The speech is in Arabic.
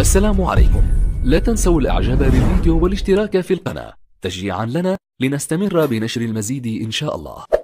السلام عليكم. لا تنسوا الاعجاب بالفيديو والاشتراك في القناة تشجيعا لنا لنستمر بنشر المزيد إن شاء الله.